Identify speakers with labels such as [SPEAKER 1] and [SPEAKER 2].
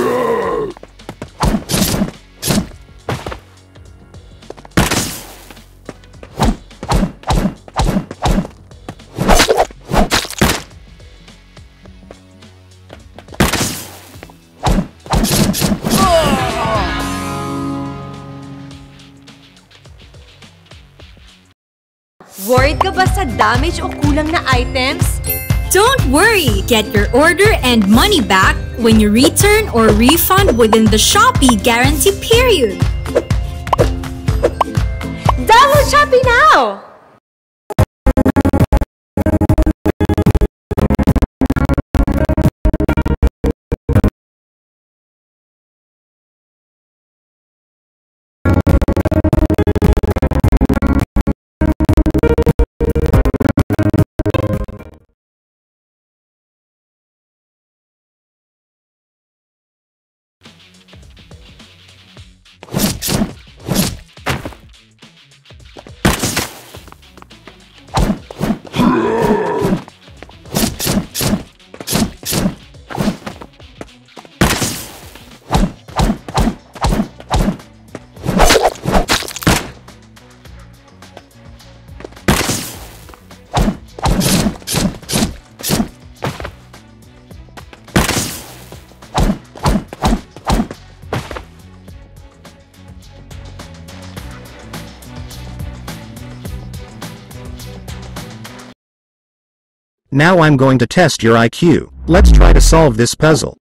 [SPEAKER 1] Worried ka ba sa damage o kulang na items?
[SPEAKER 2] Don't worry! Get your order and money back when you return or refund within the Shopee guarantee period.
[SPEAKER 1] Download Shopee now!
[SPEAKER 3] Now I'm going to test your IQ. Let's try to solve this puzzle.